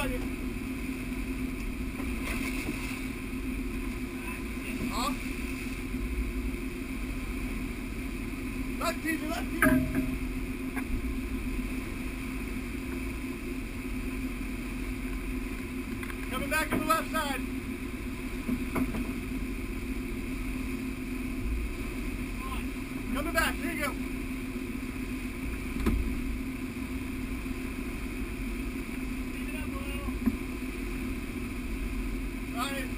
on you. Off. Left teaser, left teaser. Coming back to the left side. Coming back, there you go. Leave it up a little. Alright.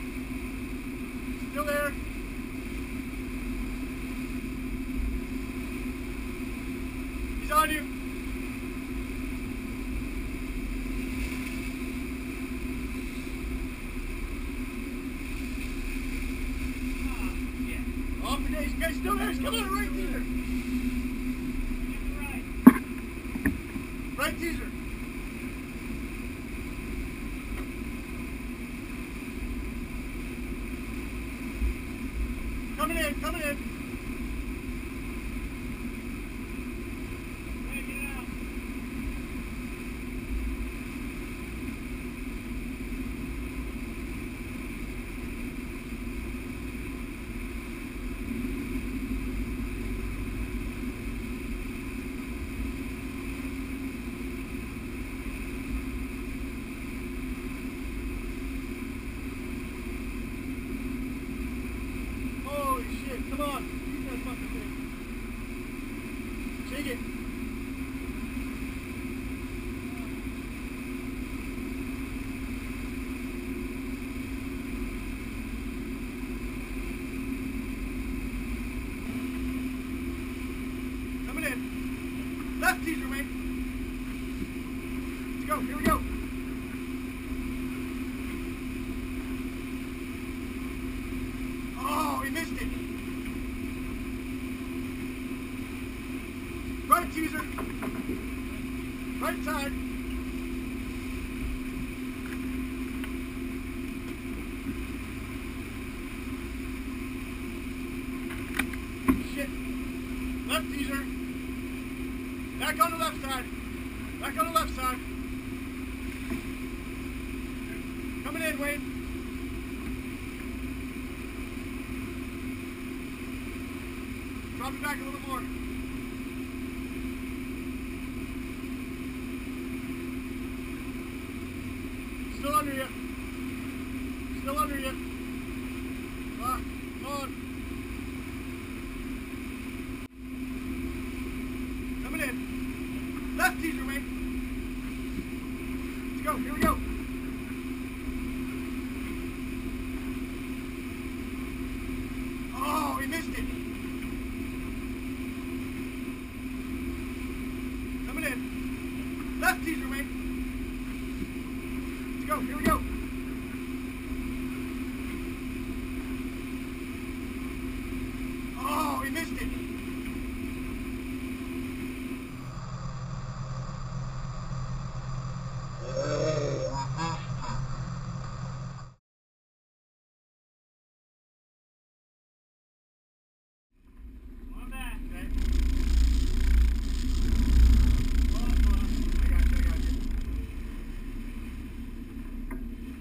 Still there. He's on you. Off the day. He's still there. He's coming on right teaser. Right teaser. Coming in, coming in. Hey, get out. Come on, use that fucking thing. Shake it. Coming in. Left teaser, Wayne. Let's go, here we go. Oh, he missed it. Right teaser. Right side. Shit. Left teaser. Back on the left side. Back on the left side. Coming in, Wayne. Drop it back a little more. Still under you. Still under you. Come on. Coming in. Left teaser, Wayne. Let's go. Here we go. Oh, he missed it. Coming in. Left teaser, Wayne. Let's go, here we go. Oh, he missed it. Come back. Okay. Hold on. I got you.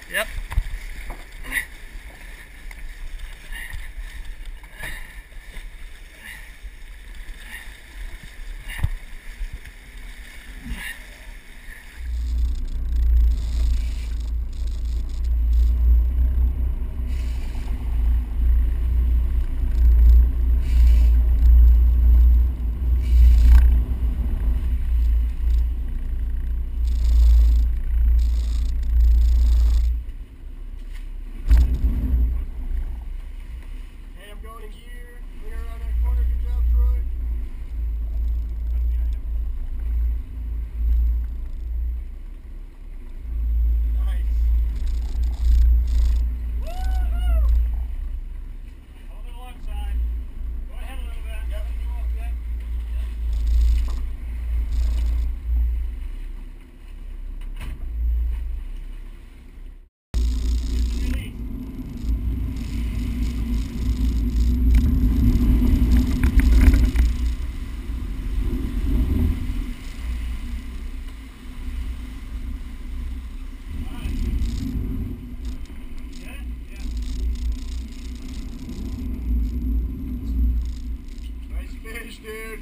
Yep. Dude.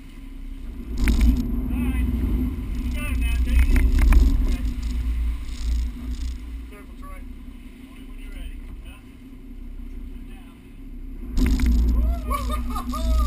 Alright. You got him now. Take it easy. Okay. Careful, Troy. Only when you're ready. Huh? Sit down. Woo-hoo-hoo-hoo!